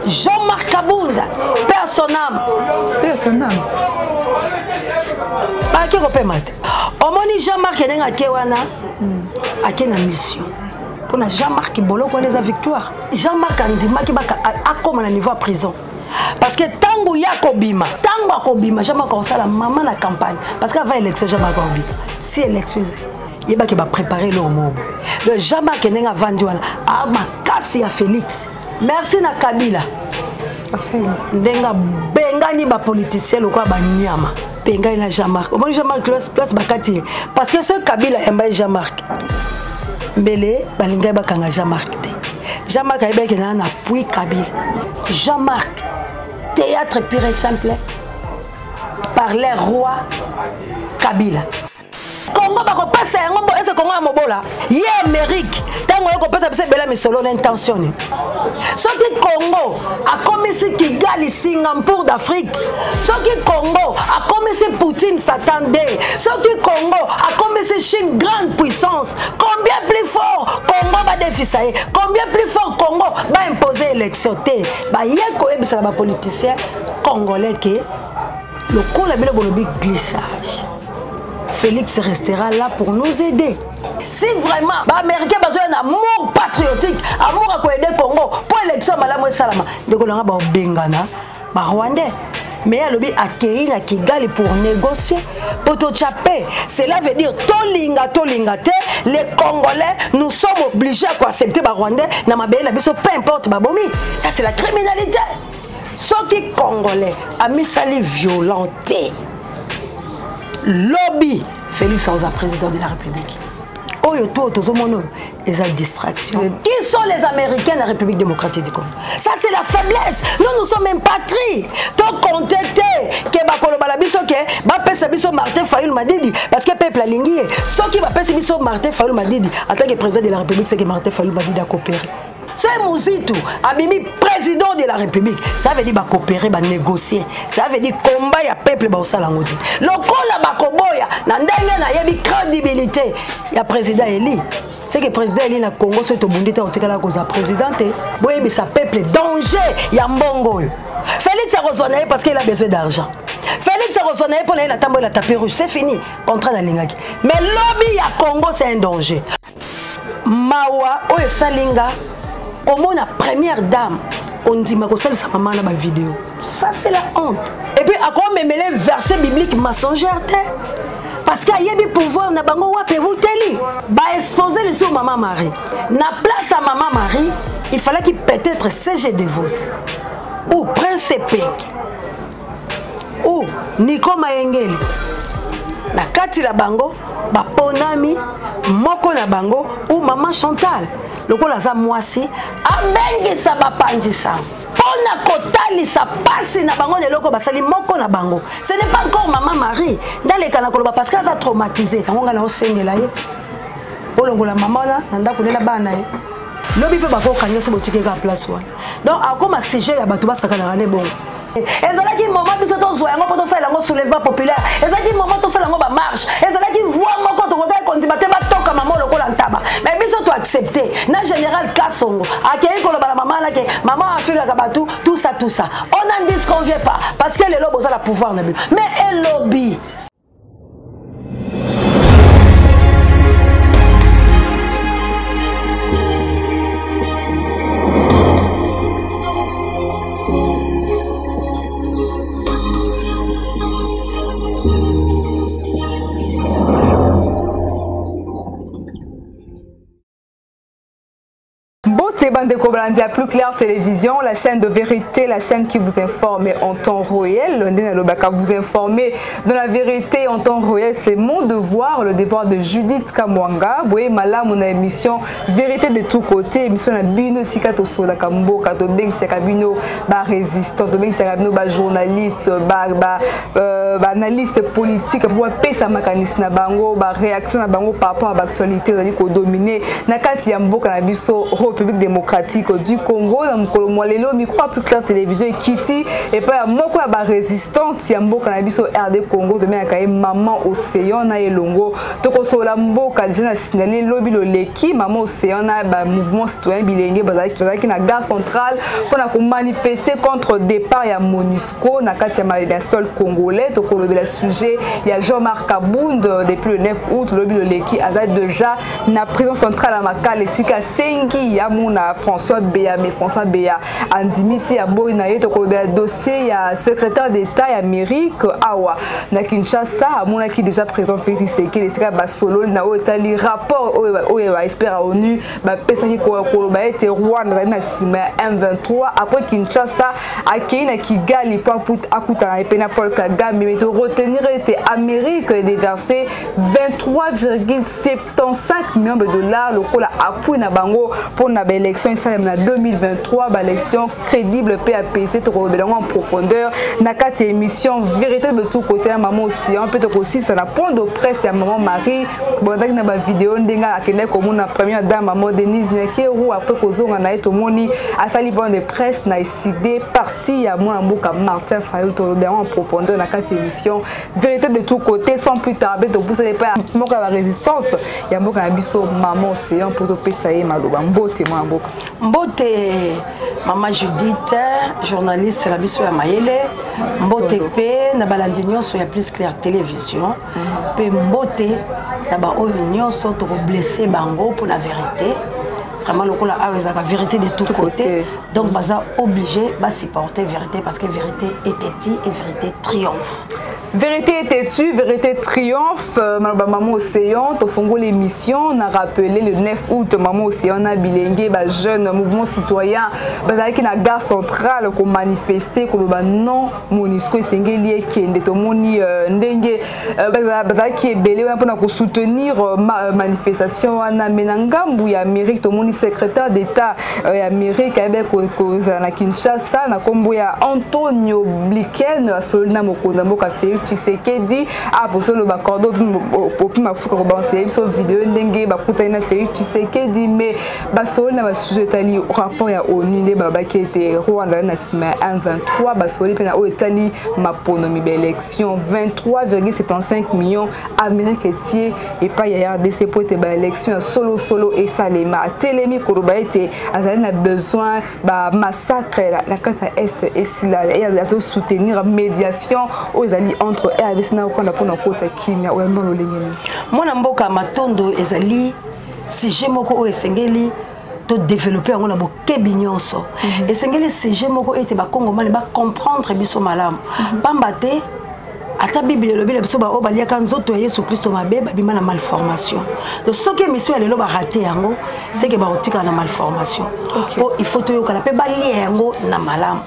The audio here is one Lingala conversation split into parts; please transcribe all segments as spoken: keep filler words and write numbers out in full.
Jean-Marc Kabunda, personne. Personne. Pas qui repère mat. Omoni Jean-Marc est un kewana. A quelle mission? Pour Jean-Marc Bolo quoi les victoire. Jean-Marc Andima qui va à comme à niveau à prison. Parce que tango yakobima, tango akobima, Jean-Marc on la maman la campagne. Parce qu'avant l'élection Jean-Marc obima. Si l'élection il va qui va préparer le mot. Le Jean-Marc est un vendu à ma casse à Félix. Merci na Kabila. Ndenga bengani ba politicien lokwa ba nyama. Bengani na Jean-Marc. Omoni Jean-Marc place bakati parce que ce Kabila aime Jean-Marc. Mbele balinga ba kanga Jean-Marc. Jean-Marc aime que na appui Kabila. Jean-Marc théâtre pur et simple par les rois Kabila. Congo ba ko passa ngombo ese Congo ya mobola. Ye Amérique tango ko passa bise bela misolo l'intention. Soki Congo a commencé Kigali Singapour d'Afrique. Soki Congo a commencé Poutine s'attendait. Soki Congo a commencé Chine grande puissance. Combien plus fort Congo va défier? Combien plus fort Congo va imposer élection té? Ba ye ko ebisa ba politicien congolais que le coup la belle bolobi glissage. Félix restera là pour nous aider. Si vraiment, les Américains ont besoin d'un amour patriotique, amour à aider le Congo, pour l'élection, Madame Salama, de Kolanga, Bengana, Rwandais. Mais elle a accueilli à Kigali pour négocier, pour tout chaper. Cela veut dire Tolinga, Tolinga, les Congolais, nous sommes obligés à accepter les Rwandais, peu importe, Babomi. Ça, c'est la criminalité. Ce qui est Congolais a mis ça les violentés. Lobby Félix Anza, président de la République. Oh, les distractions. Qui sont les Américains de la République démocratique du Congo? Ça, c'est la faiblesse. Nous, nous sommes une patrie. Donc, contenter que Bakolo Balabiso, que Bapesa Biso Martin Fayoul Madidi, parce que le peuple a lingué. Ce qui va passer Biso Martin Fayoul Madidi, en tant que président de la République, c'est que Martin Fayoul Madidi a coopéré. C'est Mouzitou, Abimi, président de la République. Ça veut dire bah, coopérer, bah, négocier. Ça veut dire combat ya peuple bah, au salangote. Le la bakoboya, nandanga na yebi crédibilité. Il y a président Eli. C'est que le président Eli na Congo c'est au bundita au tikala cause présidente. Boye bi sa peuple danger ya mbongo. Félix a rejoint parce qu'il a besoin d'argent. Félix a rejoint pour aller la tambour la tapis rouge, c'est fini. Contrat na lingaki. Mais lobby ya Congo c'est un danger. Mawa o salinga. Comment la première dame, on dit que c'est sa maman dans ma vidéo. Ça, c'est la honte. Et puis, à quoi me mêler verset biblique mensongère? Parce qu'il y a des pouvoirs, na bango wape wuteli. Ba exposer les sous maman Marie. Na place à maman Marie, il fallait qu'il peut-être C G Devos. Ou Prince Pink. Ou Nico Mayengeli. Na kati la bango, ba ponami, moko na bango, ou maman Chantal. Le coup là ça moi si abengi sa bapandi sa pona kotali sa passe na bango de loko basali moko na bango. Ce n'est pas encore maman Marie dans les kana koloba parce qu'elle a traumatisé quand on a osengela ye olongola maman na nda kulela bana ye lobi pe bako kanyo se botike ka place one. Donc à comme sujet ya bato basaka na ne bon ezalaki moment biso to zo yango poto sala ngo soulèvement populaire ezalaki moment to sala ngo ba marche ezalaki voix moko to koka kontima te ba toka maman lokola ntaba mais biso to accepter na général Kasongo akei ko la maman là que maman Afrika kabatu tout ça tout ça on n'en disconvient pas parce que les lobos ont la pouvoir na mais elle lobby. C'est Bande Koblandi à Plus Clair Télévision, la chaîne de vérité, la chaîne qui vous informe en temps réel. Vous informer dans la vérité en temps réel, c'est mon devoir, le devoir de Judith Kamwanga. Vous voyez, là, mon émission Vérité de tous côtés, émission la bino sikato sola kambo, kato beng sekabino, ba résistant, beng sekabino, ba journaliste, ba ba analyste politique, pour pesa mécanisme na bango, ba réaction na bango par rapport à l'actualité, on a dit qu'on domine. Nakasi yambo kanabiso République démocratique démocratique du Congo na mokolo molelo micro plus clair télévision ekiti et pas moko ya ba résistante ya mboka na biso R D Congo de mena kaye maman Océan na elongo toko sola mboka déjà na signaler lobi lo leki maman Océan na ba mouvement citoyen bilenge bazaki na gare centrale pour na ko manifester contre départ ya MONUSCO na kati ya sol congolais toko lobi la sujet ya Jean-Marc Kabound depuis le neuf août lobi lo leki aza déjà na prison centrale à Makala sika sengi ya mona François Béa mais François Béa andimité ya boy na yeto ko be dossier ya secrétaire d'état ya Amérique awa na Kinshasa amona qui déjà présent Félix Tshisekedi sika ba solo na otali rapport o ba espère ONU ba pesa ki ko ko ba été Rwanda na sima M vingt-trois après Kinshasa akei na Kigali pour put akuta na pena Paul Kagame mais de retenir était Amérique et déverser vingt-trois virgule soixante-quinze millions de dollars lokola appui na bango pour na élection isalem na deux mille vingt-trois ba élection crédible P A P C to ko belango en profondeur na kati émission vérité de tout côté maman aussi un peu aussi ça na point de presse ya maman Marie bondaki na ba vidéo ndenga akende ko mona première dame maman Denise Nyakeru après ko zonga na eto moni asali point de presse na décidé parti ya moi mboka Martin Fayulu to belango en profondeur na kati émission vérité de tout côté sans plus tarder de pousser pas mboka la résistante ya mboka na biso maman Océan pour to pesa ye maloba mbote moi mboka mbote maman Judith journaliste la biso ya mayele mbote pe na balandi nyonso ya plus clair télévision pe mbote na ba oyo nyonso to ko blesser bango pour la vérité vraiment lokola aweza ka vérité de tout côté donc baza obligé ba supporter vérité parce que vérité était dit et vérité triomphe. Vérité était tu, vérité triomphe. Euh, maman Océan, tu fongo l'émission, on a rappelé le neuf août, maman Océan a bilingué, bah jeune mouvement citoyen, bah avec une gare centrale qu'on manifestait, qu'on bah non MONUSCO et Sengeli qui est de moni ndenge, bah qui est belé pour soutenir ma manifestation, on a menangambu ya Amérique, tout moni secrétaire d'État Amérique, Québec, na Kinshasa, na kombo ya Antonio Blinken, solna mokonda mboka Félix Tshisekedi a posé le bacordo pour ma fouka ko banser so vidéo ndenge ba kutana Félix Tshisekedi mais ba solo na ba sujet tali rapport ya ONU de baba qui était Rwanda na sima M vingt-trois ba solo pena o tali mapono mi élection vingt-trois virgule soixante-quinze millions américains et pas ya R D C pour te ba élection solo solo et salema telemi ko ba été azali na besoin ba massacre la carte est et sila et a soutenir médiation aux alliés entre R D C na ko na pona kota kimia o mbalo lengeni mona mboka matondo ezali sujet moko o esengeli to développer ngona bo kebinyonso esengeli sujet moko ete ba Congo mali ba comprendre biso malamu pambate ata bible lobi la biso ba o balia kan nzoto ya Yesu Kristo mabe ba bima na malformation donc ce que mission ya lelo ba raté yango c'est que ba otika na malformation po il faut to yokala pe ba lia yango na malamu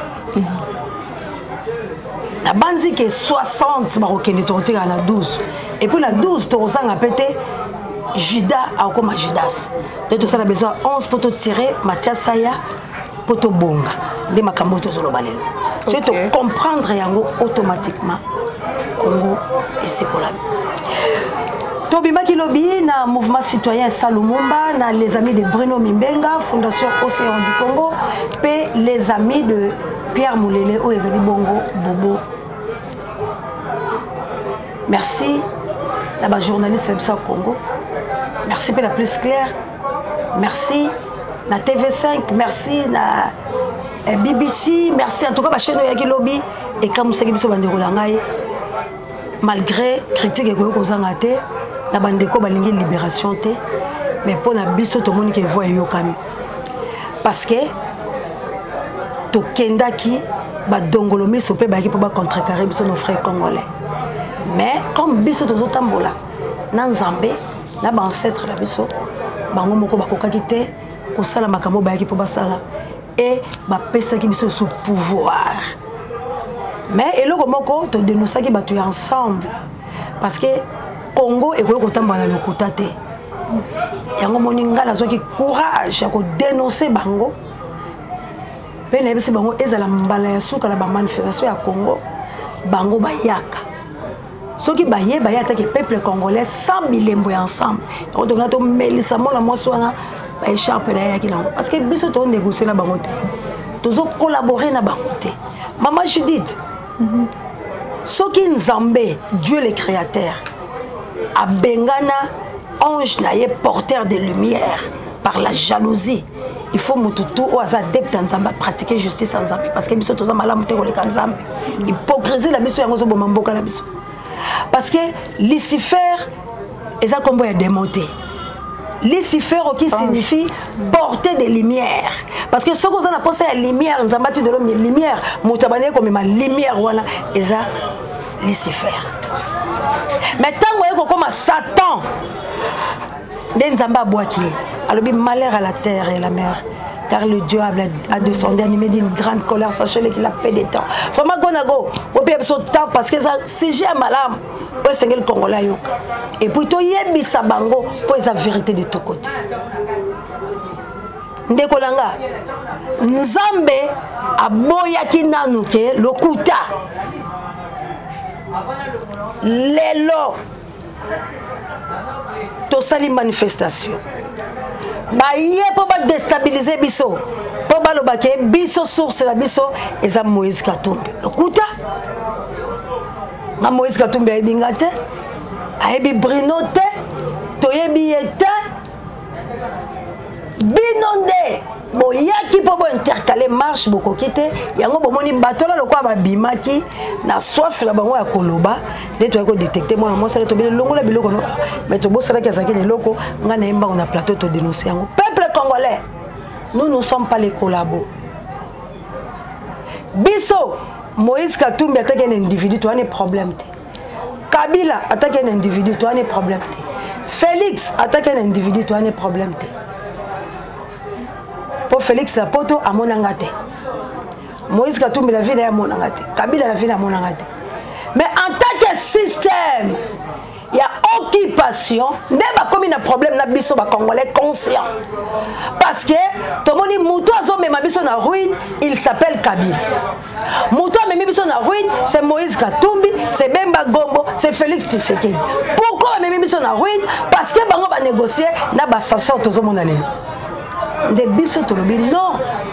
la banzi que soixante barokene tonté à la douze et puis la douze to sanga pété Judas a comme Judas donc ça a besoin onze pour te tirer Mathias Saya pour te bonga de makambo to zolo balelo c'est to comprendre yango automatiquement Congo et Sikola Tobima Kilobi na mouvement citoyen Salumumba na les amis de Bruno Mimbenga Fondation Océan du Congo et les amis de Pierre Moulele ou les amis Bongo Bobo. Merci la journaliste du Congo. Merci pour la plus claire. Merci la T V cinq. Merci la B B C. Merci en tout cas la chaîne de Lobby. Et comme vous savez, malgré critique et que la bande de libération, mais pour la biso tout le monde qui voit Yokami. Parce que to kendaki ba dongolomi sopé ba ki pour contrecarrer biso nos frères congolais mais comme biso to tambola na nzambe na ba ancêtre la biso bango moko ba kokaki te ko sala makambo ba ki pour basala et ba pesa ki biso sous pouvoir mais eloko moko to dénoncer ba tu ensemble parce que Congo et ko tambola le kotate yango moninga na zo ki courage ya ko dénoncer bango. Pene bisi bango ezala mbala ya suka la ba manifestation ya Congo bango bayaka soki baye bayata ke peuple congolais sans bilembo ensemble donc on a to melisa mona mwaswana ba écharpe na yaki nango parce que biso to négocier na bango te tozo collaborer na bango te maman Judith soki Nzambe Dieu le créateur a bengana ange na ye porteur de lumière par la jalousie il faut mututu ou az adepte Nzambe pratiquer justice en Nzambe parce que biso toza malamu te koleka Nzambe hypocrisie la biso yango zo boma mboka la biso parce que Lucifer eza kombo ya démonté Lucifer qui signifie porter des lumières parce que ce qu'on a pensé à lumière Nzambe tu de l'homme lumière mutabane comme ma lumière wana eza Lucifer mais tant que comme Satan Nzamba boaki alors malheur à la terre et la mer car le diable a descendu animé d'une grande colère sachez qu'il a fait des temps vraiment gonago au pire son temps parce que ça si j'ai malam pour c'est le Congolais yoka et puis to yebisa bango pour la vérité de tous côtés ndekolanga Nzambe aboyaki nanu ke lokuta lelo to sali manifestation ba yé pour ba déstabiliser biso pour ba lobake biso source la biso eza Moïse Katumbi lokuta na Moïse Katumbi ay bingate ay bi brinote to yebi yete binonde bo yaki po bo intercaler marche boko kité yango bomoni batola lokwa ba bimaki na soif la bango ya koloba de to ko détecter moi moi ça to bi longo la biloko no mais to bo sala kezaki le loko nga na yemba on a plateau to dénoncer yango peuple congolais nous ne sommes pas les collabos biso Moïse Katumbi attaque un individu toi un problème te Kabila attaque un individu toi un problème te Félix attaque un individu toi un problème te pour Félix Lapoto à mon angate Moïse Katumbi la ville à mon angate Kabila la ville à mon angate mais en tant que système il y a occupation n'est pas comme un problème na biso ba congolais conscient parce que tout le monde muto azo mema biso na ruine il s'appelle Kabila muto mema biso na ruine c'est Moïse Katumbi c'est Bemba Gombo c'est Félix Tshisekedi pourquoi mema biso na ruine parce que bango ba négocier na ba sanction tozo mona lelo de biso tolobi non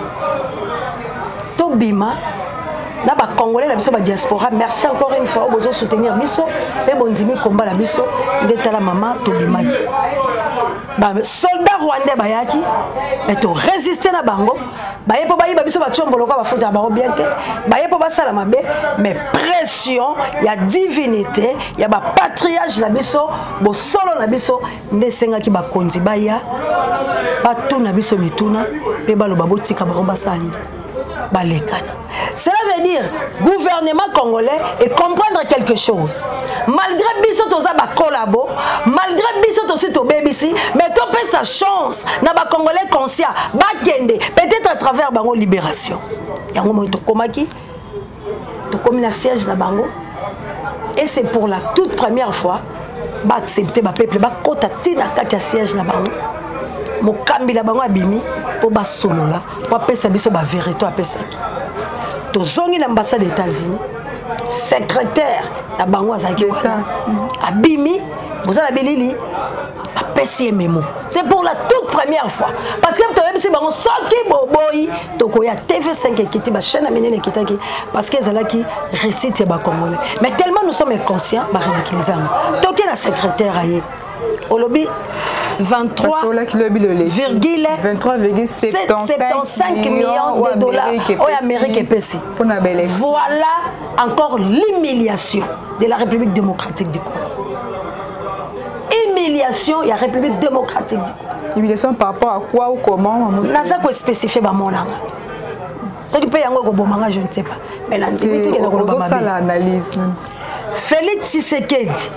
to bima na ba congolais la biso ba diaspora merci encore une fois bozo soutenir biso et bondimi combat la biso ndeta la maman to bimaki ba soldat rwandais bayaki mais to résister na bango ba yepo ba yiba biso ba tchombolo ko ba futa ba bien te ba yepo ba sala mabe mais pression ya divinité ya ba patriarche la biso bo solo na biso ndesenga ki ba konzi baya ba tuna biso mituna pe ba lo ba botika ba basani balekana. Cela veut dire gouvernement congolais et comprendre quelque chose. Malgré biso toza ba collabo, malgré biso tosi to bebisi, mais to pe sa chance na ba congolais conscient ba kende peut-être à travers bango libération. Yango mo to komaki to comme na siège na bango et c'est pour la toute première fois ba accepter ba peuple ba kota tina kati siège na bango. Mokambi la bango abimi pour ba solo là pour pesa biso ba vérité apesaki to zongi l'ambassade des États-Unis secrétaire la bango azaki abimi bozala bilili apesi memo c'est pour la toute première fois parce que to même si bango soki boboyi to ko ya T V cinq ekiti ba chaîne amenene kitaki parce que zalaki récite ba congolais mais tellement nous sommes inconscients ba ridiculiser to ke la secrétaire aye au lobby vingt-trois virgule soixante-quinze millions de dollars en Amérique épaissie. Voilà encore l'humiliation de la République démocratique du Congo. Humiliation de la République démocratique du Congo. Humiliation par rapport à quoi ou comment? Nasa ko spécifier ba monanga. Ce qui peut yango ko bomanga je ne sais pas. Mais l'intimité qui est dans le ça l'analyse. Félix Tshisekedi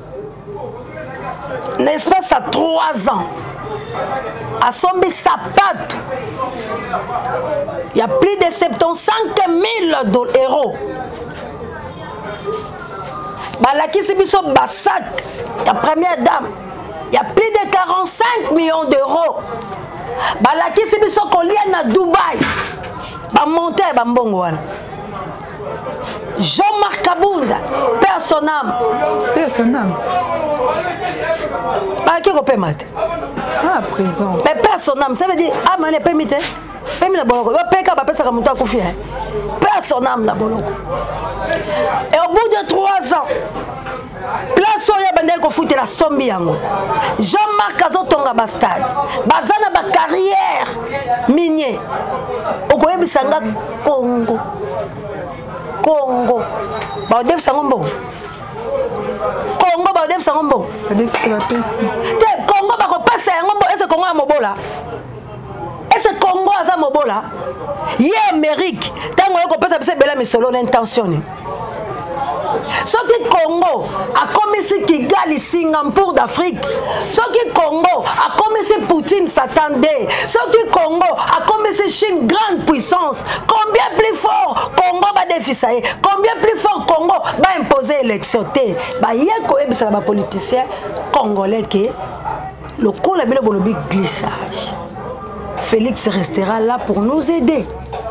n'est-ce pas, ça trois ans à sombi sapato il y a plus de soixante-quinze mille euros balakisi biso basak la première dame il y a plus de quarante-cinq millions d'euros balakisi biso kolia na Dubaï ba monter ba mbongo wana Jean-Marc Kabunda, père son âme. Père son âme. Bah, qui est mate? Ah, prison. Mais père son âme, ça veut dire, ah, mais n'est pas mité. Pas mis la boloko. Père qui a passé comme toi, Koufi. Père son âme, la boloko. Et au bout de trois ans, place où il y a bandé ko foutre la sombi yango. Jean-Marc Azotonga Bastade. Bazana ba carrière minier. Okoye bisanga Congo. Congo. Ba dev sangombo. Congo ba dev sangombo. Ba dev c'est la peste. Te Congo ba ko pesa ngombo ese Congo a mobola. Ese Congo aza mobola. Ye Amérique. Tango ko pesa bise bela misolo l'intention. Ce qui Congo a commis Kigali, Singapour d'Afrique. Ce qui Congo a commis Poutine s'attendait. Ce qui Congo a commis Chine, grande puissance. Combien plus fort Congo va défier? Combien plus fort Congo va imposer l'élection? Bah hier quand il y a des politiciens congolais qui le coup la belle bolobi glissage. Félix restera là pour nous aider.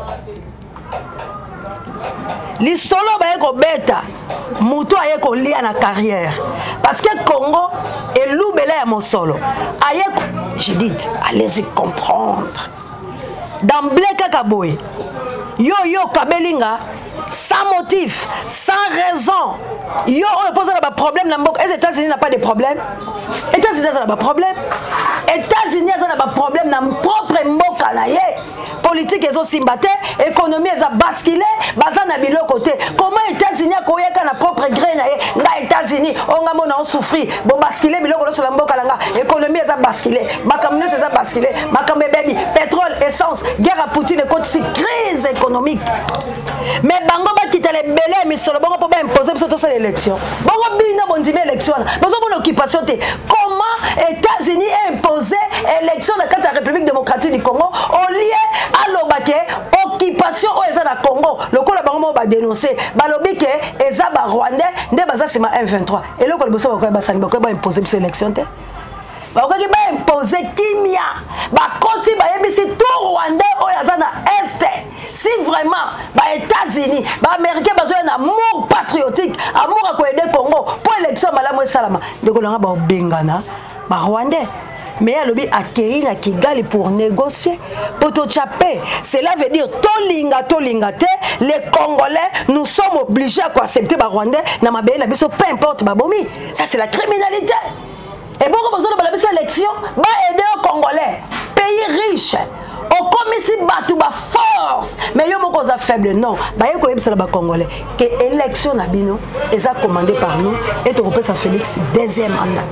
Les solos va être bêta. Moutou a yeko lia na carrière parce que Congo est loubelé à mon solo. J'ai dit, allez-y comprendre. D'emblée kakaboy, yo yo kabelinga, sans motif, sans raison. Yo on pose un problème na mbok. Les États-Unis n'ont pas de problème. Les États-Unis n'ont pas de problème. Les États-Unis n'ont pas de problème na propre mboka na ye. Politique est aussi battue, économie est basculée, bazan na bilo côté. Comment les États-Unis koyeka na propre gré na ye, na États-Unis on a mona on souffrir. Bon basculé bilo ko so la mboka langa, économie est basculée, makamne c'est basculé, makambe baby, pétrole, essence, guerre à Poutine et contre crise économique. Mais bango ba quitter les belé mais solo bango pas imposer sur cette élection. Bango bina bon dime élection. Bango bon occupation té. Comment États-Unis imposer élection dans la République démocratique du Congo au lieu à l'obake occupation au eza na Congo. Le ko la bango ba dénoncer balobi ke eza ba Rwandais nde baza sima M vingt-trois. Et le ko le bosso ba ko ba sani ba ko ba imposer cette élection té. Ba ko ki ba imposer kimia. Ba konti ba yebisi tout Rwandais au eza na Est. Si vraiment, les États-Unis, les Américains ont un amour patriotique, amour à aider le Congo, pour l'élection, Malamou et Salama, donc on a un Bengana, un Rwandais. Mais il y a lobby accueilli à Kigali pour négocier, pour te chaper. Cela veut dire, Tolinga, Tolinga, les Congolais, nous sommes obligés à accepter les Rwandais, peu importe, ça c'est la criminalité. Et pourquoi besoin de la élection, aider les Congolais, pays riche. On commence à battre la force, mais il y a des choses faibles. Non, il y a des choses congolais. Que l'élection est commandée par nous et tu repères Félix deuxième mandat.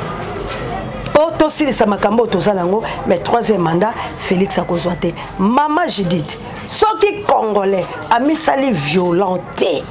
Pour tout si les Makambo mais troisième mandat, Félix a causé. Maman, j'ai dit, ceux qui congolais a mis ça violenté.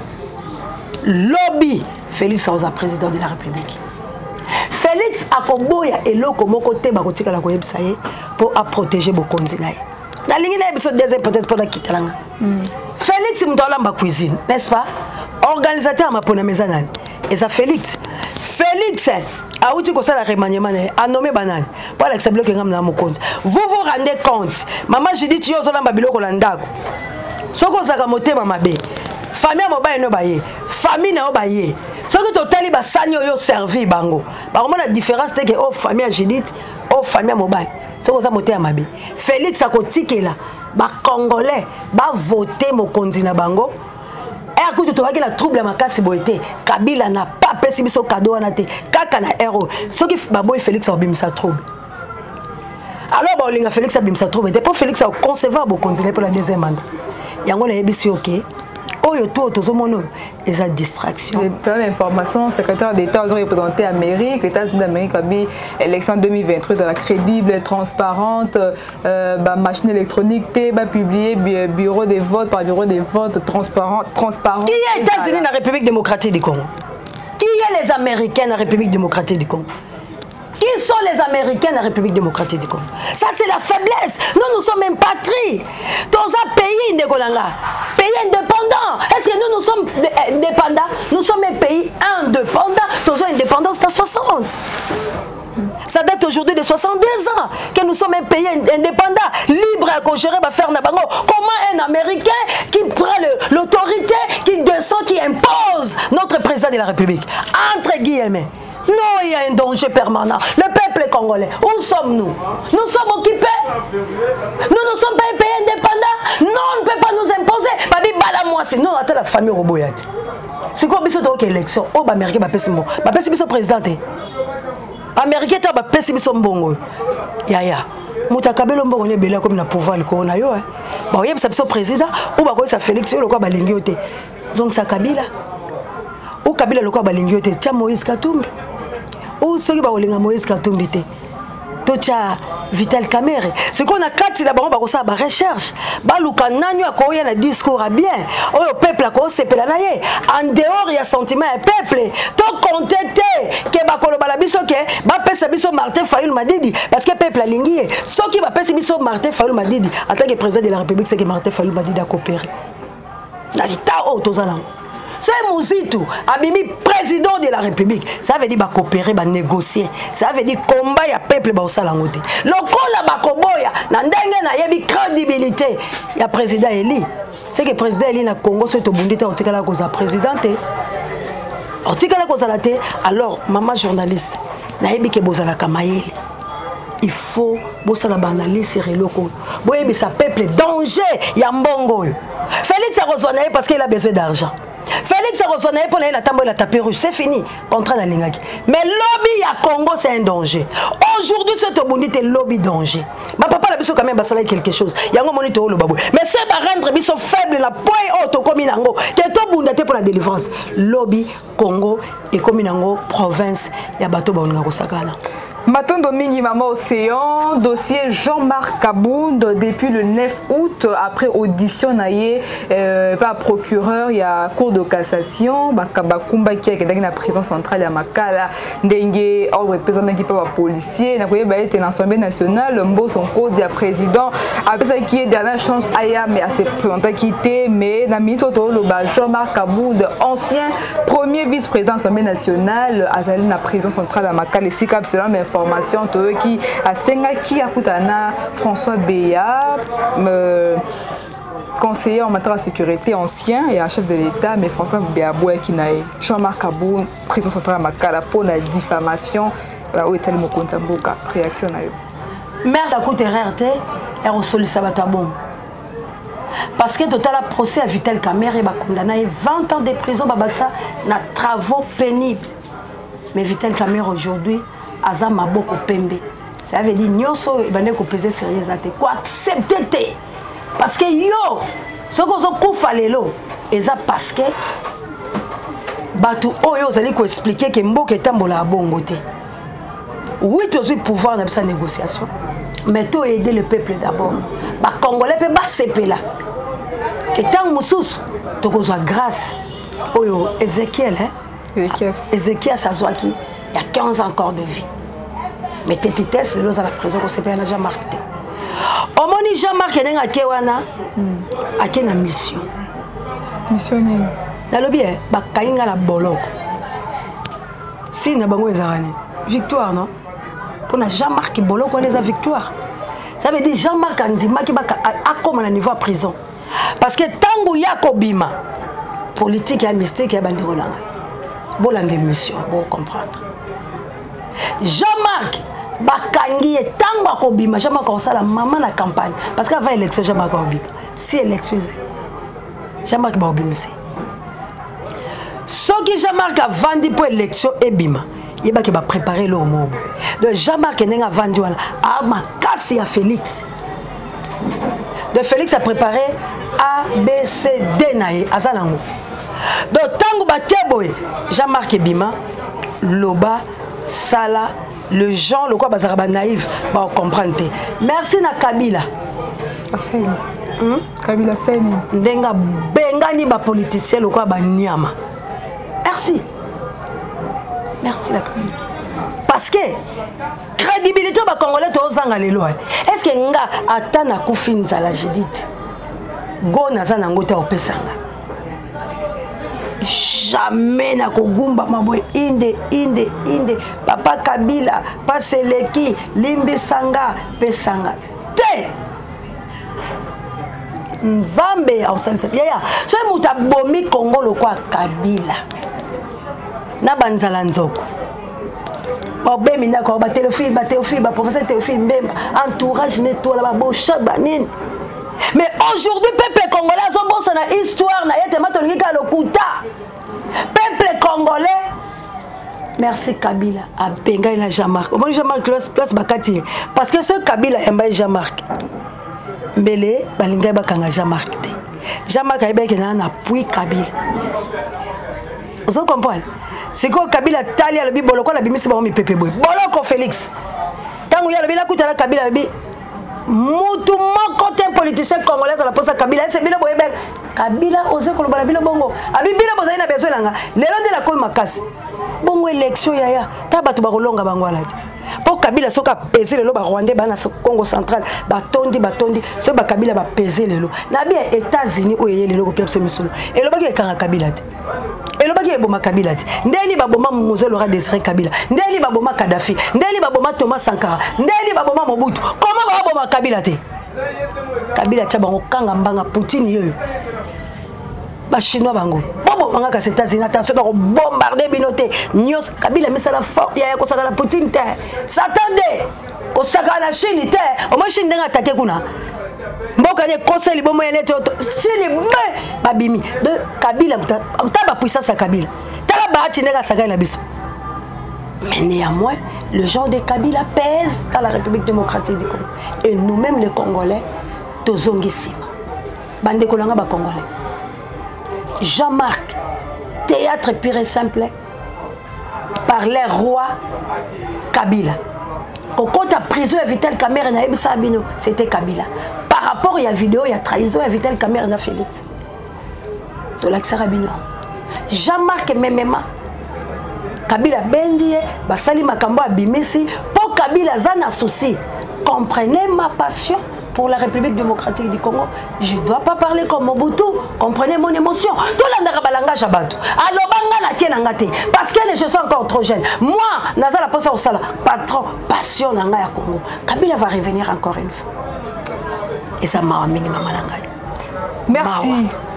Lobby, Félix a président de la République. Félix a koboya eloko moko te bakotika la koyebisa ye pour protéger bo konzina ye. Na lingi na biso deuxième peut-être pour la kitalanga. Félix mtola mba cuisine, n'est-ce pas? Organisateur ma pona mezanani. Et ça Félix. Félix a outi ko sala remaniement a nommé banane. Pour l'accepter que ngam na mokonzi. Vous vous rendez compte? Maman je dis tu yo zolamba biloko la ndako. Soko zaka motema mabe. Famille mobaye no baye. Famille na obaye. Ce que tu as dit, c'est servi bango. Par contre, la différence c'est que oh famille Judith, oh famille mobile. C'est ça moté à mabe. Félix a côté là, ba Congolais, ba voter mon continent bango. Et à côté tu vois que la trouble à ma casse boité. Kabila n'a pas pessimé son cadeau à te. Kaka na héros. Ce qui baboy Félix a bim sa trouble. Alors ba olinga Félix a bim sa trouble. Depuis Félix a concevoir mon continent pour la deuxième mandat. Yango na yebisi OK. Oh, il y a tout les distractions. Dans l'information, le secrétaire d'État a représenté l'Amérique, l'État-Unis d'Amérique a mis l'élection deux mille vingt-trois de la crédible, transparente, euh, bah, machine électronique, bah, publié, bureau de vote par bureau de vote, transparent. transparent Qui est les États-Unis de la République démocratique du Congo? Qui est les Américains de la République démocratique du Congo? Qui sont les Américains de la République démocratique du Congo? Ça, c'est la faiblesse. Nous, nous sommes une patrie. Dans un pays indépendant. Pays indépendant. Est-ce que nous, nous sommes indépendants? Nous sommes un pays indépendant. Dans une indépendance de soixante. Ça date aujourd'hui de soixante-deux ans que nous sommes un pays indépendant, libre à gérer, à faire Nabango. Comment un Américain qui prend le, l'autorité qui descend, qui impose notre président de la République. Entre guillemets. Non, il y a un danger permanent. Le peuple congolais, où sommes-nous? Nous sommes occupés. Nous ne sommes pas un pays indépendant. Non, on ne peut pas nous imposer. Babi bala moi, c'est nous, attends la famille Roboyati. C'est quoi biso donc élection? Oh, bah américain, bah pessimbo. Bah pessimbo président. Américain, bah pessimbo mbongo. Ya ya. Moutakabelo mbongo ne bela comme na pouvoir le corona yo. Bah oui, ça biso président. Ou bah quoi ça Félix yo le quoi bah lingiote. Donc ça Kabila. Ou Kabila le quoi bah lingiote. Tia Moïse Katumbi. Ou ceux qui va olinga Moïse Katumbi te tocha Vital Kamerhe ce qu'on a quatre là-bas on va ça ba recherche ba luka nanyo akoya na discours bien au peuple ko sepela na ye en dehors il y a sentiment un peuple to contenter que ba koloba la biso ke ba pesa biso Martin Fayulu Madidi parce que peuple alingi ceux qui va pesa biso Martin Fayulu Madidi en tant que président de la République c'est que Martin Fayulu Madidi a coopéré na lita o tozala. C'est Mouzitou, Abimi, président de la République. Ça veut dire bah coopérer, bah négocier. Ça veut dire combat ya peuple bah au salangote. Le kola bah koboya, n'andenge na yebi crédibilité. Ya président Eli. C'est que président Eli na Congo c'est au bundita on tika la cause présidente. On tika la cause la té. Alors maman journaliste, na yebi ke bozala kamayeli. Il faut bosala ba analyse sur loko. Boyebi sa peuple danger ya mbongo. Félix a rejoint parce qu'il a besoin d'argent. Félix a reçu pour la tambour la tapis rouge, c'est fini. Contrat dans l'ingaki. Mais lobby à Congo c'est un danger. Aujourd'hui c'est au bondi lobby danger. Ma papa la biso quand même basala quelque chose. Yango monito le babou. Mais c'est ba rendre biso faible la point auto comme nango. Que to bundate pour la délivrance. Lobby Congo et comme nango province ya bato ba onga ko sakana. Matondo Mingi Maman Océan, dossier Jean-Marc Kabound depuis le neuf août, après audition naïe euh, par procureur, il y a cour de cassation, Bakabakumba qui est dans la prison centrale à Makala, Dengue, ordre président qui peut policier, n'a pas été dans l'Assemblée nationale, Mbo son code du président, après ça qui est dernière chance Aya mais à se présenter quitté, mais dans le Jean-Marc Kabound, ancien premier vice-président de l'Assemblée nationale, à la prison centrale à Makala, ici cap selon mes formation qui a Sengaki Akutana François Béa euh, conseiller en matière de sécurité ancien et un chef de l'État mais François Béa Bouakinae Jean-Marc Kabound président central de Makala pour la diffamation où est-elle mon compte réaction à eux. Merci à côté R T et au sol Sabatabon parce que total a procès à Vital Kamerhe et condamné vingt ans de prison babaksa na travaux pénibles mais Vital Kamerhe aujourd'hui Aza Maboko Pembe. Ça veut dire Nyoso il va ne peser sérieux à te quoi accepter parce que yo ce qu'on a kufa lelo eza parce que batu oyo zali ko expliquer que mboka etambola abongo te. Oui tu as pouvoir dans sa négociation mais tu aider le peuple d'abord. Ba congolais pe ba sepela. Que tant mususu to ko zo grâce oyo Ezekiel hein. Ezekiel. Ezekiel Sazwaki. Il y a quinze ans encore de vie. Mais tu es à la prison, on ne sait pas Jean-Marc. Au moment où Jean-Marc est à Kewana, il y a une mission. Mission nini? Dans le bien, il y a la boloko. Si, il y a une victoire, non? Pour Jean-Marc boloko, il y a une victoire. Ça veut dire Jean-Marc Andima qui a comme un niveau à prison. Parce que tant qu'il y a Kobima, politique et mystique, il y a une bonne mission, pour comprendre. Jean-Marc Bakangi est tant bakobima Jean-Marc la maman la campagne parce qu'avant l'élection Jean-Marc Obima si élection Jean-Marc Obima c'est ce qui Jean-Marc a vendu pour l'élection et bima il va préparer le mot de Jean-Marc a vendu à ma casse à Félix de Félix a préparé A B C D naïe à Zalango donc tango bakeboy Jean-Marc Ebima Loba Sala, le genre, le quoi, bazaraba naïf, bah on comprend. Merci na Kabila. Seni. Hmm? Kabila Seni. Ndenga bengani ba politicien, le quoi, ba niama. Merci. Merci la Kabila. Parce que crédibilité ba congolais to zanga lelo. Est-ce que nga atana kufinza la jedite? Go nazana ngota opesanga. Jamais na kogumba maboy inde inde inde papa Kabila paseleki limbi sanga pesanga te nzambe aosalisa yaya so muta bomi Congo lokwa Kabila na banzala nzoko babemi ndako ba Théophile ba Théophile ba professeur Théophile Mbemba entourage netto la ba bocha banine. Mais aujourd'hui peuple congolais a bossa na histoire na yete matolika lokuta peuple congolais. Merci Kabila a benga na Jean-Marc. Moi Jean-Marc place bakati parce que ce Kabila emba Jean-Marc mbele balinga bakanga Jean-Marc. Jean-Marc a beke na appui Kabila. Vous comprenez? C'est quoi Kabila tali à la bibolo quoi la bimisi ba mi pepe boy. Boloko Félix. Tango ya la bila kutala Kabila bi mutu moko te politicien congolais à la poste Kabila c'est bila boye bel. Kabila ose ko la bila bongo. Abi bila bozali na besoin nanga. Lelo de la ko makasi. Bongo élection yaya ta batu ba kolonga bango alati. Pour Kabila soka peser le lo ba Rwandais ba na Congo central ba tondi ba tondi so ba Kabila ba peser le lo. Na bien États-Unis o yele le ko pepse misolo. Et lo ba ke kanga Kabila ti. Et le bagage boma Kabila ti. Ndeli baboma Mouze Laurent Désiré Kabila. Ndeli baboma Kadhafi. Ndeli baboma Thomas Sankara. Ndeli baboma Mobutu. Comment ba boma Kabila ti? Kabila tia bango kanga mbanga Poutine yoyo. Ba chinois bango. Bobo manga ka États-Unis attention ba bombarder binoté. Nyos Kabila misala fort ya ko saka la Poutine te. S'attendez. Ko saka na Chine te. O mo Chine nga attaquer kuna. Mboka ne conseil libomo yene to Chine be babimi de Kabila ta ba puissance à Kabila. Tala ba tinega saka na biso. Mais néanmoins, le genre de Kabila pèse dans la République démocratique du Congo. Et nous-mêmes les Congolais, tozongissima. Bande kolanga ba Congolais. Jean-Marc, théâtre pur et simple, par les rois Kabila. Quand ta prison à Vital Camer et Naïb Sabino, c'était Kabila. Par rapport à la vidéo, il y a trahison à Vital Camer et Félix. De l'accès Rabino. Jean-Marc Memema. Kabila Bendie, Basali Makambo Abimisi. Pour Kabila Zana Souci. Comprenez ma passion pour la République démocratique du Congo. Je ne dois pas parler comme Mobutu. Comprenez mon émotion. Tout le monde a langage à battre. Alors, parce que les choses sont encore trop jeunes. Moi, Naza la poste au sala. Patron, passion dans le Congo. Kabila va revenir encore une fois. Et ça m'a amené maman Nangaï. Merci.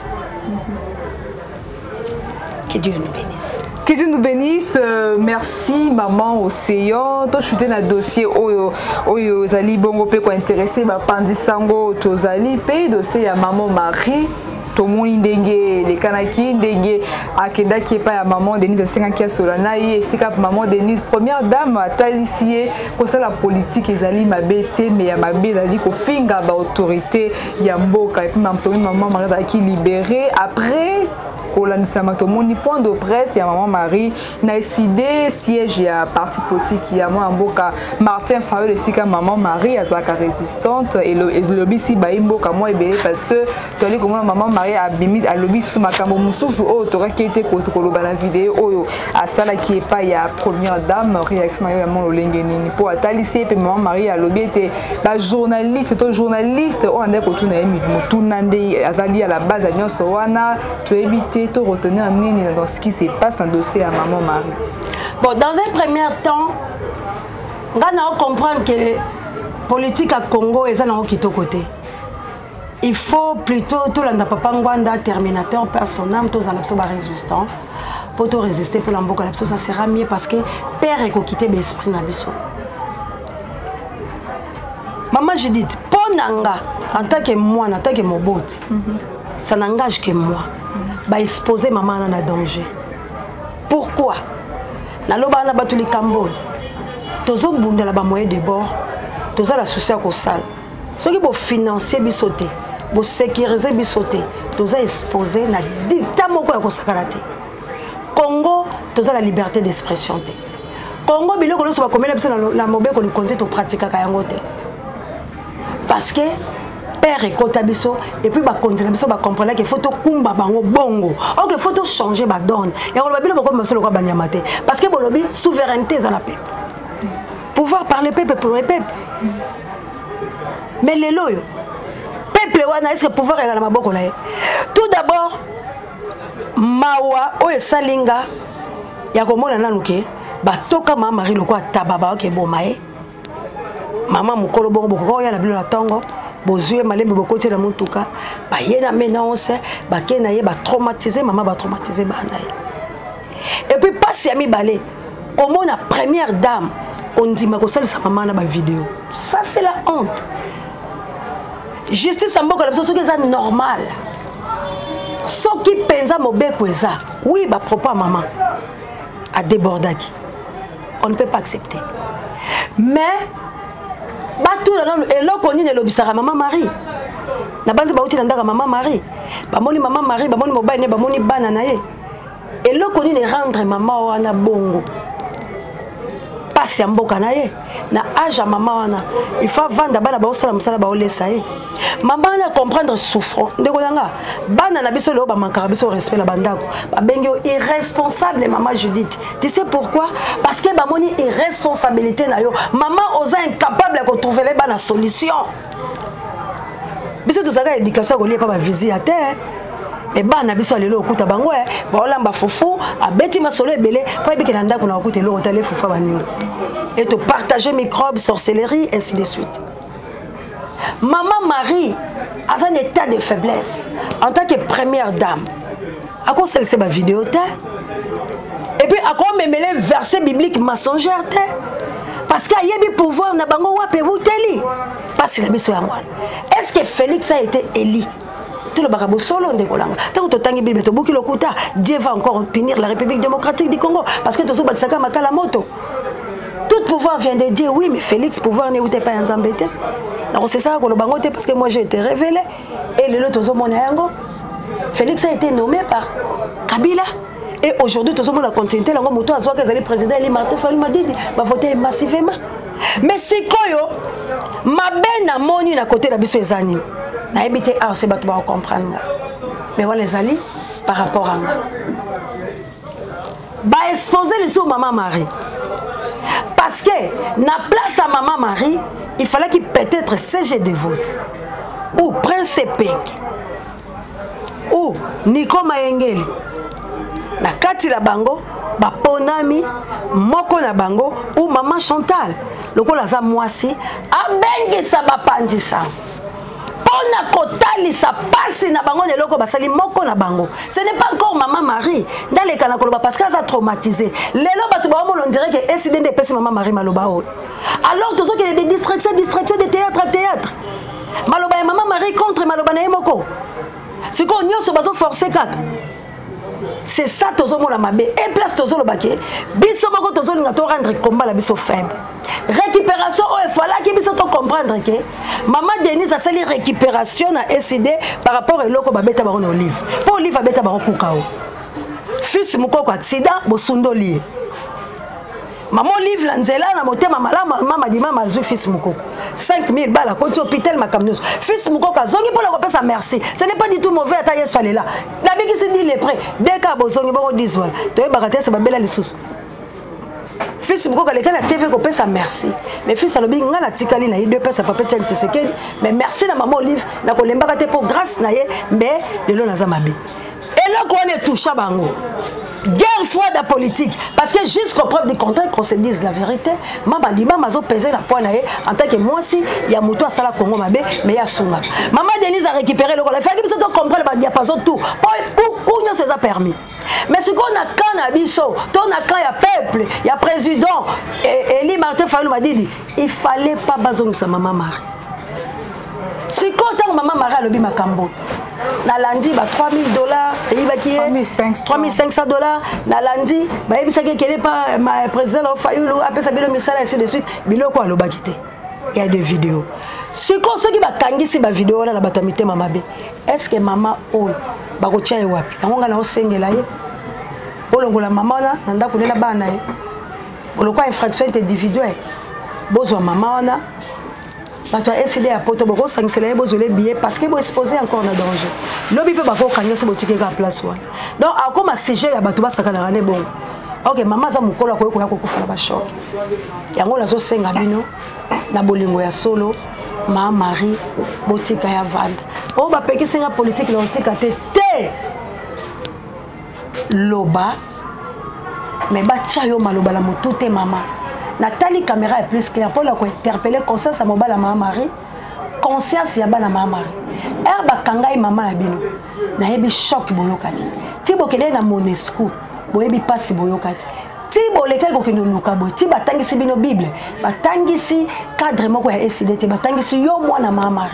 Que Dieu nous bénisse. Que Dieu nous bénisse. Euh, merci maman Océan. To chuté na dossier oyo oyo zali bongo pe ko intéressé ba pandisango to zali pe dossier ya maman Marie. To moni ndenge le kanaki ndenge akenda ki pa ya maman Denise cinquante qui solana et sika maman Denise première dame atalisie ko ça la politique ezali mabete mais ya mabe zali ko finga ba autorité ya mboka et puis maman Marie qui libérée après Ni point de presse, il y a maman Marie, n'a décidé siège à parti politique, il y a moi Mboka Martin Fayol et Sika maman Marie, elle est résistante et le lobby si Baimboka moi et parce que tu as dit comment maman Marie a bimis à lobby sous ma caméra sous autre qui était côté coloba la vidéo à ça là qui est pas il y a première dame réaction à mon lengeni pour ataliser puis maman Marie a lobby était la journaliste, toi journaliste on a côté na emi mutunande azali à la base à Nyon Sowana tu éviter to retenir nini dans ce qui se passe dans le dossier à maman Marie. Bon, dans un premier temps, on va comprendre que la politique à Congo est dans le côté. Il faut plutôt tout le monde papa ngwanda terminateur personnel tous en absolu résistant pour tout résister pour l'amboka l'absolu ça sera mieux parce que père est quitter l'esprit na biso. Maman je dis pour nanga en tant que moi en tant que Mobutu ça n'engage que moi. Bah exposer maman dans un danger. Pourquoi? Na loba na batuli kambo. Tozo bunda la ba moyen de bord. Tozo la souci à kosala. Ceux qui vont financer bisoté, vont sécuriser bisoté. Tozo exposer na dictat moko ya kosakarate. Congo, tozo la liberté d'expression té. Congo biloko loso ba komela biso na mobeko ni konzi to pratika ka yango té. Parce que père et kotabiso et puis ba continuer biso ba comprendre que faut to kumba bango bongo ok faut to changer ba donne et on va bien beaucoup monsieur le roi banyamate parce que bolobi souveraineté dans la peuple pouvoir parler peuple pour le peuple mais les loyo peuple wana est-ce que pouvoir est dans maboko na tout d'abord mawa o salinga ya komona nanuke ba toka mama Marie le quoi tababa ok bomae maman mukolo bongo boko ya na bilo la tongo bozue malembe bokote na mutuka ba yena menance ba kena ye ba traumatiser maman ba traumatiser bana ye. Et puis passe ya mibale comment la première dame on dit ma ko salisa maman na ba vidéo. Ça c'est la honte. Justice amboka la biso soki eza normal. Soki penza mobeko eza. Oui ba propos à maman a débordaki. On ne peut pas accepter. Mais batou na eloko nini elobisaka maman Marie. Na banzi bauti na ndaka maman Marie. Bamoni maman Marie, bamoni mobile ne bamoni bana na ye. Eloko nini rendre maman wana bongo. Passe ya mboka na ye. Na âge ya maman wana, il faut vendre bana ba osala musala ba olesa ye. Maman na comprendre souffrance. Ndeko yanga, bana na biso lo ba mankara biso respect la bandako. Ba bengi irresponsable maman Judith. Tu sais pourquoi? Parce que ba moni irresponsabilité na yo. Maman osa incapable de trouver les bana solution. Biso to saka éducation ko lié pas ba visite à terre. Et bana biso lelo okuta bango eh ba olamba fufu abeti masolo ebele po ebiki na ndako na okuta lelo otale fufu baninga. Et te partager microbes, sorcellerie, ainsi de suite. Maman Marie a un état de faiblesse en tant que première dame. À quoi c'est ma vidéo? Et puis à quoi me mêler verset biblique mensongère? Parce qu'il y a des pouvoirs na bango wape wuteli. Parce que est-ce que Félix a été élu? Tout le barabo solo ndekolanga. Tant que tangi bible to buki lokuta, Dieu va encore punir la République démocratique du Congo parce que to so baksaka makala moto. Tout pouvoir vient de Dieu, oui, mais Félix, pouvoir n'est pas un embêté. Donc c'est ça que le bangote parce que moi j'ai été révélé et le lot monayango. Félix a été nommé par Kabila et aujourd'hui tout le monde a continué la moto à soit que les présidents les Martin Fayulu m'a dit va voter massivement. Mais si koyo ma bena moni na côté la biso ezani. Na habité ah c'est bato ba comprendre. Mais voilà les alliés par rapport à moi. Ba exposer les sous maman Marie. Parce que, na place à maman Marie, il fallait qu'il peut-être C G Devos, ou Prince Pink, ou Nico Maengeli, na kati la bango, ba ponami, moko na bango, ou maman Chantal, le ko la za mwasi, a bengi sa ba pandisa. Pona kotali sa passe na bango de loko basali moko na bango. Ce n'est pas encore maman Marie. Dans les canaux parce qu'elle a traumatisé. Les loba on dirait que incident de pèse maman Marie maloba. Alors tous ceux qui des distractions, distractions de théâtre à théâtre. Maloba et maman Marie contre maloba na moko. Ce qu'on y a sur baso forcé kaka. C'est ça tozo mo la mabe et place tozo le baké biso moko tozo linga to rendre combat la biso faible récupération oh il fallait que biso to comprendre que maman Denise a sali récupération na S D par rapport à loko babeta ba on olive pour olive babeta ba kokao fils mukoko accident bo sundoli maman olive lanzela na motema malama mama di mama zo fils mukoko cinq mille balles à côté hôpital makamneuse fils mukoko zongi pour la repesa merci ce n'est pas du tout mauvais à yeso là la biki se dit les prêts dès ka bozongi bo dix voilà to e bakate se babela les sous fils mukoko les kana T V ko pesa merci mais fils alobi ngana tikali na deux pesa papa tchani tsekedi mais merci na maman olive na ko lembaka te pour grâce na ye mais lelo na zamabi et là qu'on est touché bango. Guerre froide à politique. Parce que jusqu'au preuve du contraire qu'on se dise la vérité, maman dit maman mazo pesé la pointe en tant que moi si il y a moto à sala Congo mabé mais il y a sunga. Maman Denise a récupéré le rôle. Il fait que ça doit comprendre le diapason tout. Pour qu'on se a permis. Mais ce qu'on a quand à biso, ton a quand il y a peuple, il y a président et Eli Martin Fayulu m'a dit il fallait pas bazong sa maman Marie. C'est quand maman Marie a le bimakambo. Na lundi ba trois mille dollars et il va qui est trois mille cinq cents dollars na lundi ba il s'agit qu'elle est pas ma président Fayulu après ça bilo misala ainsi de suite bilo quoi le bakité il y a des vidéos ce qu'on ce qui va kangi si ba vidéo là la batamité mama be est-ce que maman o ba ko tia wapi ngonga na osengela ye bolongola maman na nanda kulela bana ye bolokwa infraction individuelle bozwa maman na bato a essayé à poto boko sangsela bozole billet parce que bo exposé encore na danger lobi pe bako kanya se botike ka place wana donc a comme sujet ya bato basaka na rane bon OK maman za mukola ko ko ya ko kufala ba choc yango lazo senga bino na bolingo ya solo ma Marie botika ya vanda o ba peki senga politique na otika te te loba mais ba tia yo maloba la motute maman Nathalie caméra est plus claire pour la interpeller conscience à mobile à maman Marie conscience ya bana mama er ba kangai mama na bino na yebi choc boyokaki ti bokende na Monesco boyebi pasi boyokaki ti boleka ko kino luka boy ti batangisi bino Bible batangisi cadre moko ya S D T batangisi yo mwana mama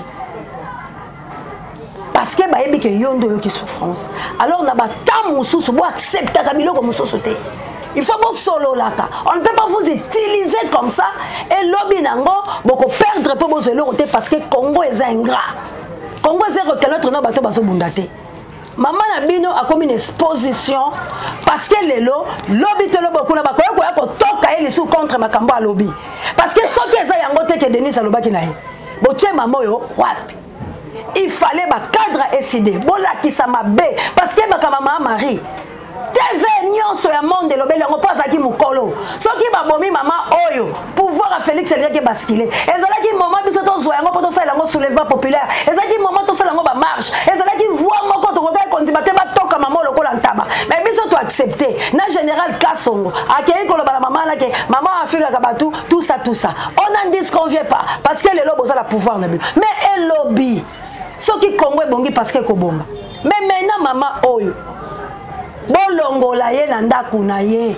parce que bayebi ke yondo yo ki souffrance alors na batam mususu bo accepter ka biloko mususu te. Il faut bon solo là. On ne peut pas vous utiliser comme ça et lobby nango boko perdre pour vos euros parce que Congo est ingrat. Congo est reconnaître nos bateaux baso bundate. Maman Nabino a comme une exposition parce que les lots lobby te lo beaucoup na ba ko ko toka ele sous contre makambo à lobby parce que ce qui est ça yango te que Denis Aloba ki na ye. Bo tie maman yo wapi. Il fallait ba cadre S D bola ki sa mabe parce que ba maman Marie T V nyonso ya monde lobeli yango pas aki mukolo soki babomi mama oyo pouvoir à Félix Eliaki basculer ezalaki moment biso to zo yango poto sala yango soulèvement populaire ezalaki moment to sala yango ba marche ezalaki voix moko to koka kondibate ba toka mama lokola ntaba mais biso to accepter na général Kasongo akei ko loba mama na ke mama Afrika kabatu tout ça tout ça on n'en disconvient pas parce que les lobos a la pouvoir na bio mais el lobby soki Congo bongi parce que ko bonga mais maintenant mama oyo bolongola ye na ndaku na ye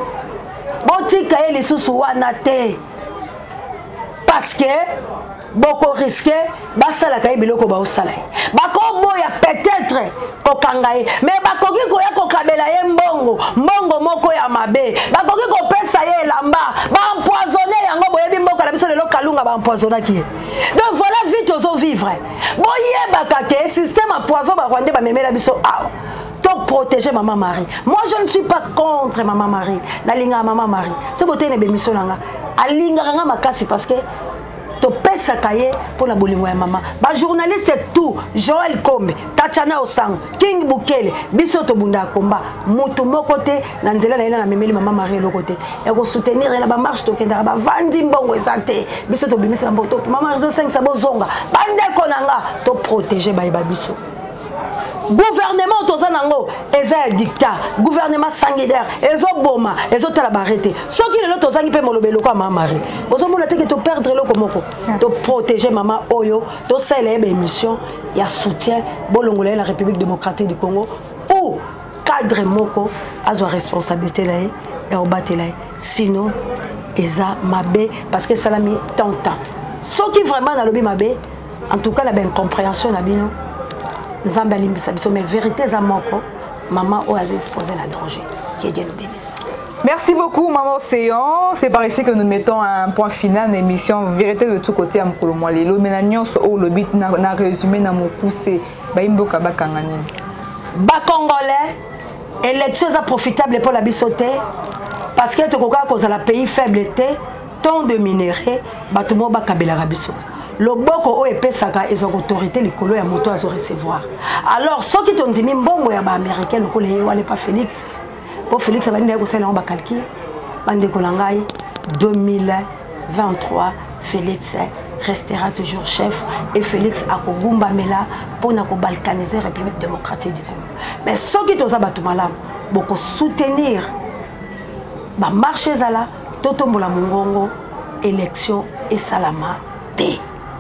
botika ye lisusu wana te parce que boko risqué basala ka biloko ba osala bako boya peut-être kokanga ye mais bakoki ko ya kokabela ye mbongo mbongo moko ya mabe bakoki ko pesa ye lamba ba empoisonner yango boyebi mboka na biso lelo kalunga ba empoisonner ki donc voilà vite ozo vivre boye bakake système à poison ba rwandais ba memela biso ah protéger maman Marie. Moi je ne suis pas contre maman Marie. La linga maman Marie. C'est beauté ne bémission langa. A linga ranga makasi parce que to pesa kaye pour la bolingo ya maman. Ba journaliste c'est tout. Joël Kombe, Tatiana Osang, King Bukele, biso to bunda komba. Mutu moko te na nzela na ina na memeli maman Marie le côté. Et ko soutenir na ba marche to kenda ba vandi mbongo ezate. Biso to bimisa mboto. Maman réseau cinq sa bozonga. Bande konanga to protéger ba ba biso. Gouvernement tozanango eza dictat gouvernement sanguinaire ezo boma ezo tala barrete soki lelo tozangi pe molobelo kwa mama Marie ozo mona te que to perdre loko moko to protéger maman oyo to sala ba émission ya soutien bolongola la République démocratique du Congo ou cadre moko azwa responsabilité là et obatela sinon eza mabe parce que salami tant soki vraiment na lobi mabe en tout cas la ben compréhension na bino Nzamba limbisa biso mais vérité za moko maman o a exposé la danger que Dieu nous bénisse. Merci beaucoup maman Océan, c'est par ici que nous mettons un point final à l'émission vérité de tout côté à mukolo mwalelo mais na nyonso o le but na, na résumé na mokuse ba imboka bakanga nini. Ba congolais élection za profitable pour la bisoté parce que to koka cause la pays faible était tant de minéraux batumo ba kabela rabiso. Le boko o epesaka et son autorité likolo ya moto azo recevoir. Alors ceux qui t'ont dit mbongo ya ba américain lokolo ye wale pas Félix. Pour Félix abandi na ko sala ba calcul. Bande kolangai deux mille vingt-trois Félix restera toujours chef et Félix akogumba mela pour na ko balkaniser République démocratique du Congo. Mais ceux qui t'ont battu malam boko soutenir ba marché zala totombola mongongo élection et salama té.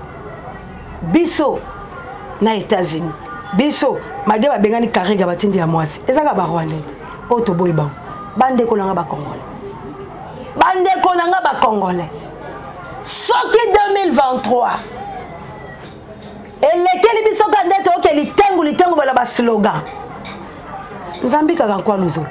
Biso na États-Unis biso mageba bengani kariga batindi ya mwasi ezaka ba Rwanda oto boyba bande ko nanga ba congolais bande ko nanga ba congolais soki deux mille vingt-trois elekeli biso kandeto oke litengu litengu bala ba slogan nzambika ka kwa luzo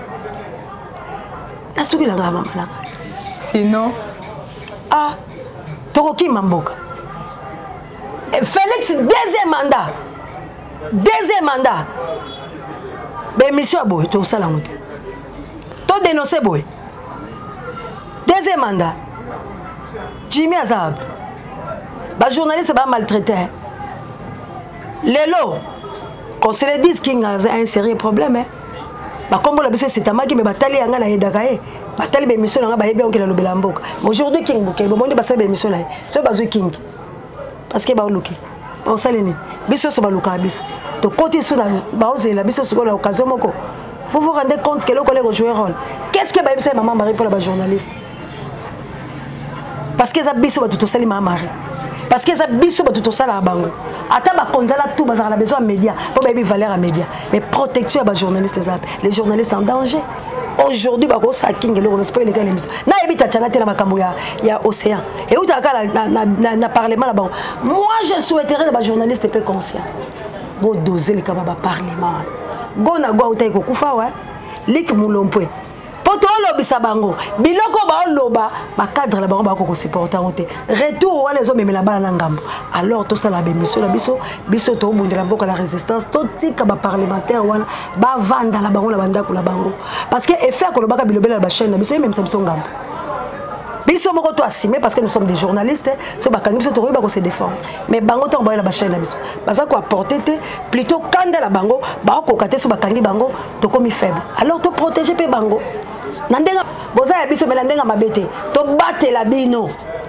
asuki la mama na sinon ah tokoki mamboka Félix, deuxième mandat. Deuxième mandat. Ben, monsieur Aboy, tu as dit. Tu as dénoncé Boy. Deuxième mandat. Jimmy Azab. Le journaliste va maltraiter. Les lots. Quand se le disent qu'il y a un sérieux problème. Comme la bise c'est amaki mais batali anga na edakaye. Batali be mission nga ba yebe onke na lobela mboka. Aujourd'hui King Buke, bo monde basali be mission là. So bazu King. Parce que ba oluki ba saleni biso so ba luka biso to côté sur la ba ozela biso so la occasion moko vous vous rendez compte que le collègue joue un rôle qu'est-ce que ba yebisa maman Marie pour la journaliste parce que ça biso ba tout sali maman Marie parce que ça biso ba tout ça la bango ata ba konzala tout bazala na besoin de médias pour ba valeur à médias mais protection à ba journalistes les journalistes en danger aujourd'hui ba ko saking le on spoil les gars l'émission na ebita tchala tela makambo ya ya océan et où ta na na na parlement là-bas moi je souhaiterais ba journalistes peu conscients go doser le kababa parlement go na go utai ko kufa wa lik mulompe poto lobisa bango biloko ba loba ba cadre la bango ba ko supporter onté retour wala zo memela bana ngambo alors tout ça la bémission la biso biso to bundela mboka la résistance to tika ba parlementaire wala ba vanda la bango la banda ko la bango parce que effet ko lobaka bilobela ba chaîne la biso même ça biso ngambo biso moko to assumer parce que nous sommes des journalistes so ba kangi biso to ba ko se défendre mais bango to ba la ba chaîne la biso baza ko apporter plutôt kanda la bango ba ko katé so ba kangi bango to komi faible alors to protéger pe bango nandenga boza ya biso melandenga mabete to batela bino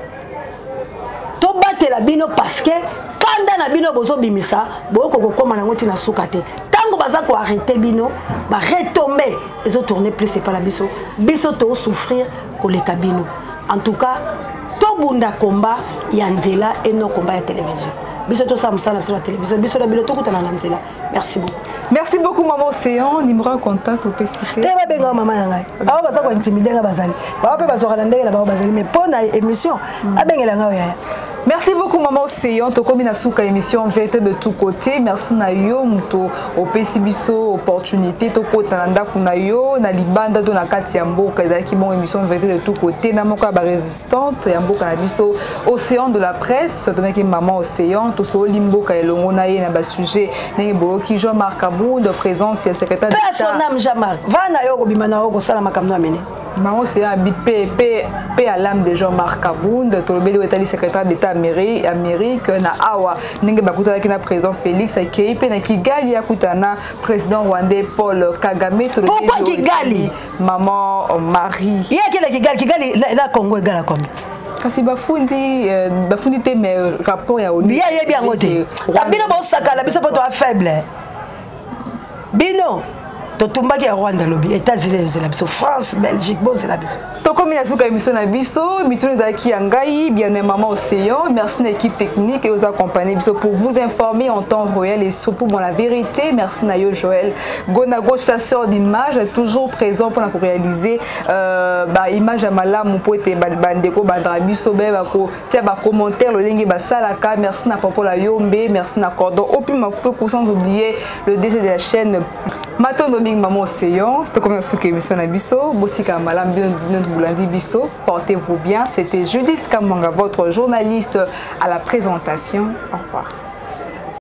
to batela bino parce que kanda na bino bozo bimisa boko kokoma nango tina sukate tango baza ko arrêter bino ba retomber et tourner plus c'est pas la biso biso to souffrir ko le kabino en tout cas to bunda combat ya nzela et non combat ya télévision biso to sa musala sur la télévision biso la biloto kutana na nzela merci beaucoup merci beaucoup maman Océan numéro en contact au P C T te ba benga maman ngai awa baza ko intimider nga bazali ba pe bazo rala ndenge la ba bazali mais pona émission abengela nga ya. Merci beaucoup maman Océan to komi na suka émission vérité de tout côté merci na yo muto au P C biso opportunité to kota nda kuna yo na libanda to na kati ya mboka ezaki bon émission vérité de tout côté na moko ba résistante ya mboka na biso Océan de la presse to meki maman Océan to so limboka elongo na ye na ba sujet ndenge boki Jean-Marc Aboud présence ya secrétaire d'État personnel Jean-Marc va na yo ko bimana ko sala makamno amene maman Océan B P P à l'âme de Jean-Marc Aboud to le état secrétaire d'État Amérique na awa ndenge bakuta ki na président Félix Akeipe na Kigali yakutana président rwandais Paul Kagame to pourquoi Kigali maman Marie il y a qui Kigali Kigali la Congo égale à combien kasi bafundi bafundi te mais rapport ya onu bien bien ngote bino bo sakala biso poto faible bino to tumbaki ya Rwanda lobby États-Unis c'est la biso France Belgique bon c'est la biso to komi na suka émission na biso mitune daki yangai bien maman Océan merci à l'équipe technique et aux accompagnés biso pour vous informer en temps réel et surtout pour la vérité merci na yo Joël Gonago chasseur d'images toujours présent pour pour réaliser euh ba image à malamu po ete bandeko bandra biso be ba ko te ba commentaire le lenge ba salaka merci na papa la yombe merci na cordon au plus ma fou sans oublier le D G de la chaîne Maton Doming maman Océan to komi na suka émission na biso botika malam bien Boulandi Bisso, portez-vous bien. C'était Judith Kamwanga, votre journaliste à la présentation. Au revoir.